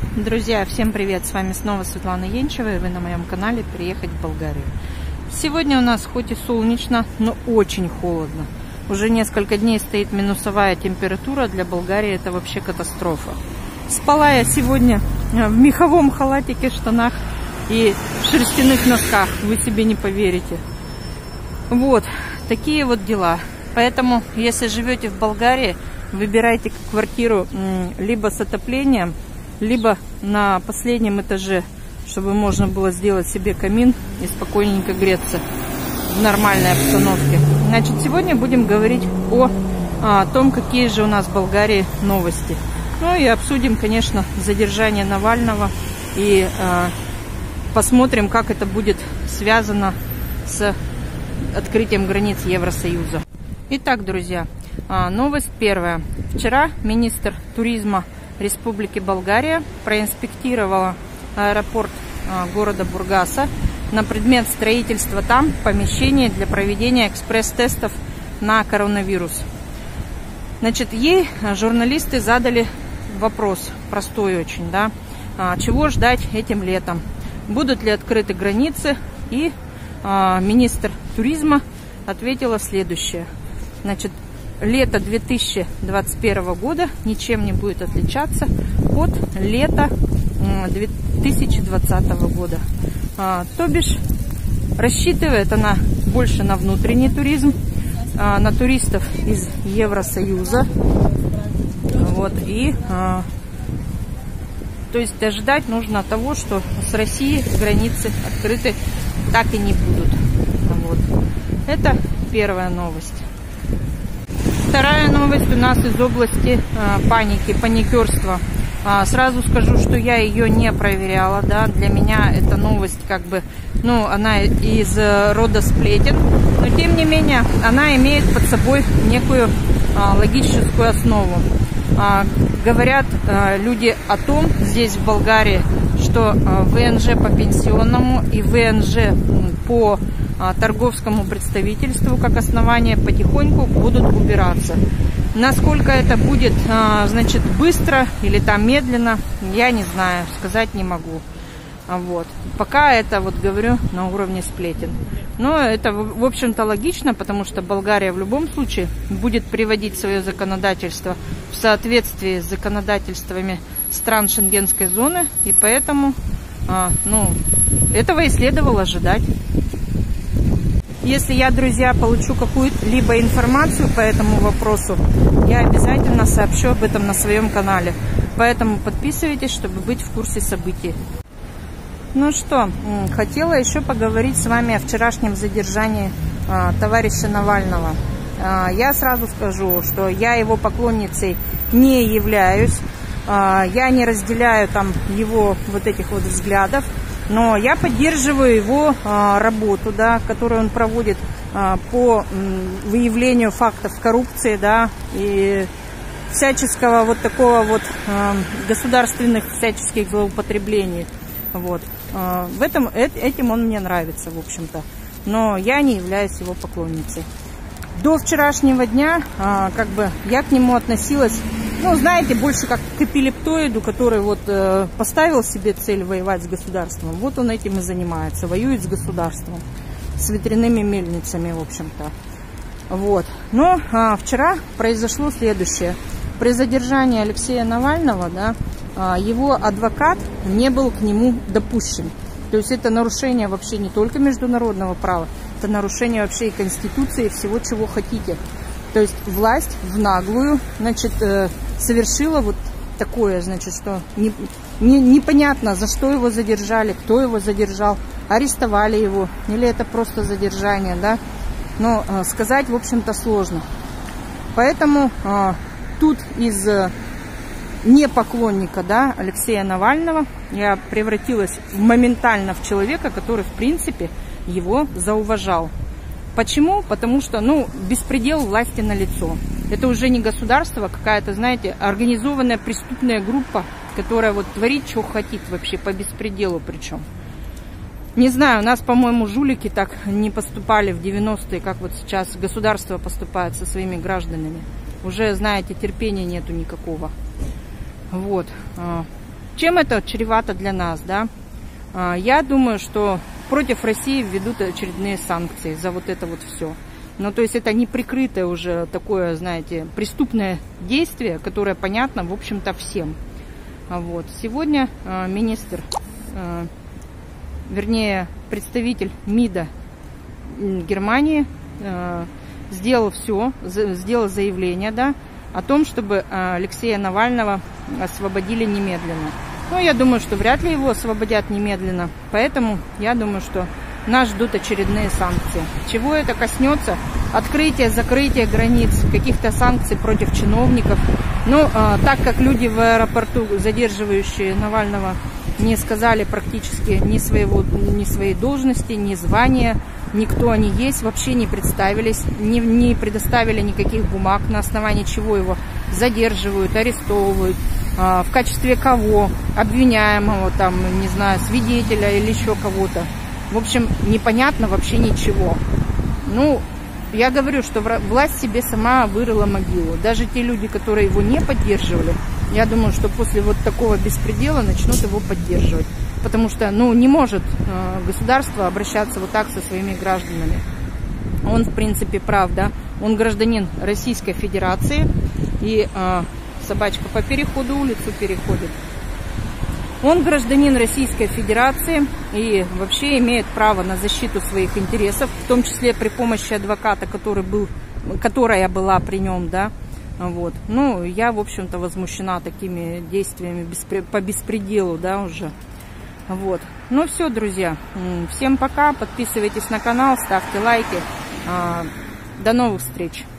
Друзья, всем привет! С вами снова Светлана Енчева, и вы на моем канале «Приехать в Болгарию». Сегодня у нас хоть и солнечно, но очень холодно. Уже несколько дней стоит минусовая температура, для Болгарии это вообще катастрофа. Спала я сегодня в меховом халатике, штанах и в шерстяных носках, вы себе не поверите. Вот, такие вот дела. Поэтому, если живете в Болгарии, выбирайте квартиру либо с отоплением, либо на последнем этаже, чтобы можно было сделать себе камин и спокойненько греться в нормальной обстановке. Значит, сегодня будем говорить о том, какие же у нас в Болгарии новости. Ну и обсудим, конечно, задержание Навального и посмотрим, как это будет связано с открытием границ Евросоюза. Итак, друзья, новость первая. Вчера министр туризма Республики Болгария проинспектировала аэропорт города Бургаса на предмет строительства там помещения для проведения экспресс-тестов на коронавирус. Значит, ей журналисты задали вопрос, простой очень, да, чего ждать этим летом, будут ли открыты границы, и министр туризма ответила следующее. Значит, лето 2021 года ничем не будет отличаться от лета 2020 года. То бишь, рассчитывает она больше на внутренний туризм, на туристов из Евросоюза. Вот, и то есть ожидать нужно того, что с Россией границы открыты так и не будут. Вот. Это первая новость. Вторая новость у нас из области паники, паникерства. Сразу скажу, что я ее не проверяла, да, для меня эта новость как бы, ну, она из рода сплетен, но тем не менее она имеет под собой некую логическую основу. Говорят люди о том здесь в Болгарии, что ВНЖ по пенсионному и ВНЖ по торговскому представительству как основание потихоньку будут убираться. Насколько это будет, значит, быстро или там медленно, я не знаю, сказать не могу. Вот. Пока это, вот говорю, на уровне сплетен. Но это, в общем-то, логично, потому что Болгария в любом случае будет приводить свое законодательство в соответствии с законодательствами стран Шенгенской зоны, и поэтому, ну, этого и следовало ожидать. Если я, друзья, получу какую-либо информацию по этому вопросу, я обязательно сообщу об этом на своем канале. Поэтому подписывайтесь, чтобы быть в курсе событий. Ну что, хотела еще поговорить с вами о вчерашнем задержании товарища Навального. Я сразу скажу, что я его поклонницей не являюсь. Я не разделяю там его вот этих вот взглядов. Но я поддерживаю его работу, да, которую он проводит по выявлению фактов коррупции, да, и всяческого вот такого вот государственных всяческих злоупотреблений. Вот. Этим он мне нравится, в общем-то. Но я не являюсь его поклонницей. До вчерашнего дня как бы я к нему относилась, ну, знаете, больше как к эпилептоиду, который вот поставил себе цель воевать с государством. Вот он этим и занимается, воюет с государством, с ветряными мельницами, в общем-то. Вот. Но вчера произошло следующее. При задержании Алексея Навального, да, его адвокат не был к нему допущен. То есть это нарушение вообще не только международного права, это нарушение вообще и Конституции, и всего, чего хотите. То есть власть в наглую, значит, совершила вот такое, значит, что непонятно, за что его задержали, кто его задержал, арестовали его, или это просто задержание, да. Но сказать, в общем-то, сложно. Поэтому тут из не поклонника, да, Алексея Навального я превратилась моментально в человека, который, в принципе, его зауважал. Почему? Потому что, ну, беспредел власти налицо. Это уже не государство, а какая-то, знаете, организованная преступная группа, которая вот творит, что хотит вообще, по беспределу причем. Не знаю, у нас, по-моему, жулики так не поступали в 90-е, как вот сейчас государство поступает со своими гражданами. Уже, знаете, терпения нету никакого. Вот. Чем это чревато для нас, да? Я думаю, что против России введут очередные санкции за вот это вот все. Ну, то есть это неприкрытое уже такое, знаете, преступное действие, которое понятно, в общем-то, всем. Вот. Сегодня министр, вернее, представитель МИДа Германии сделал заявление, да, о том, чтобы Алексея Навального освободили немедленно. Но я думаю, что вряд ли его освободят немедленно, поэтому я думаю, что нас ждут очередные санкции. Чего это коснется? Открытие, закрытие границ, каких-то санкций против чиновников. Но так как люди в аэропорту, задерживающие Навального, не сказали практически ни своей должности, ни звания, ни кто они есть, вообще не представились, не предоставили никаких бумаг, на основании чего его задерживают, арестовывают, в качестве кого, обвиняемого, там, не знаю, свидетеля или еще кого-то. В общем, непонятно вообще ничего. Ну, я говорю, что власть себе сама вырыла могилу. Даже те люди, которые его не поддерживали, я думаю, что после вот такого беспредела начнут его поддерживать. Потому что, ну, не может государство обращаться вот так со своими гражданами. Он, в принципе, прав, да. Он гражданин Российской Федерации. И собачка по переходу улицу переходит. Он гражданин Российской Федерации и вообще имеет право на защиту своих интересов, в том числе при помощи адвоката, которая была при нем, да. Вот. Ну, я, в общем-то, возмущена такими действиями по беспределу, да, уже. Вот. Ну, все, друзья. Всем пока. Подписывайтесь на канал, ставьте лайки. До новых встреч.